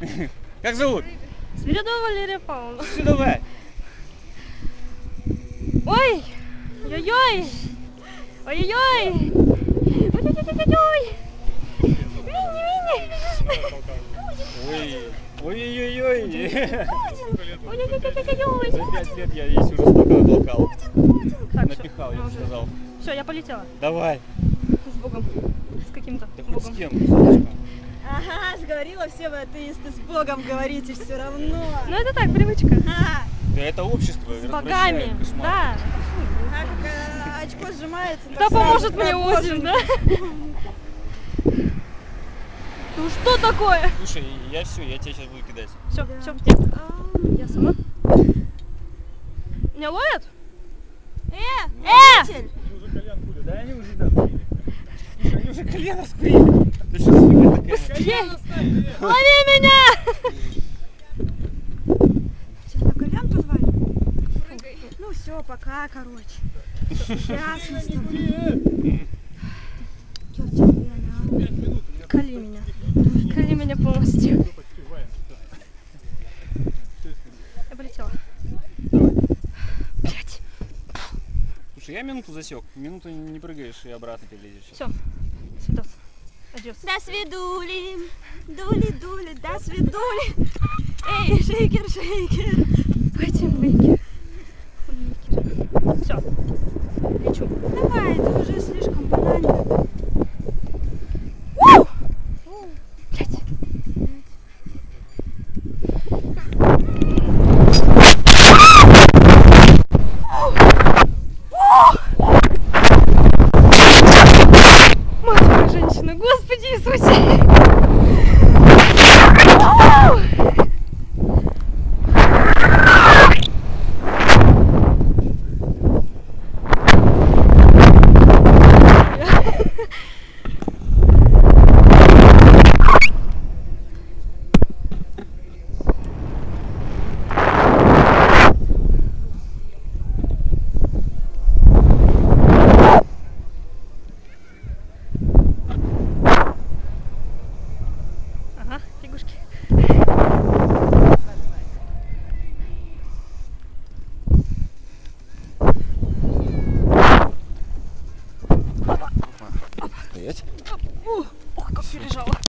Как зовут? Свиридова Валерия Павловна. Все, давай. Ой! Ой-ой-ой! Ой-ой-ой! Ой-ой-ой-ой! Мини-мини! Ой. Ой-ой-ой-ой. Ой-ой-ой-ой-ой! За 5 лет я здесь уже столько натолкал. Так, Напихал, всё, я бы уже. сказал. Все, я полетела. Давай. С Богом. С каким-то Да хоть Богом. с кем, солнышко. Ага, ж говорила, все вы атеисты с Богом говорите все равно. Ну это так, привычка. Ага. Да это общество. С богами. Да. А как очко сжимается. Кто так сразу поможет мне про Озим, да? Ну что такое? Слушай, я все, я тебя сейчас буду кидать. Все, Да. все, где? Я сама. Меня ловят? Водитель! Да они уже давали. Слушай, они уже колено скурили. Да что за фигня такая? Лови меня! Тебя на колян позвали? Ну все, пока, короче. Ясно с тобой. Чё в тебе, а? Кали меня. Кали меня полностью. Я полетела. Блять. Слушай, я минуту засек. Минуту не прыгаешь и обратно перелезешь. Все. Свидос. Адьос. До свидули, дули-дули, до свидули. Эй, шейкер, шейкер. Пойдем, Бейкер. Все. Лечу. Давай, ты уже слишком банально.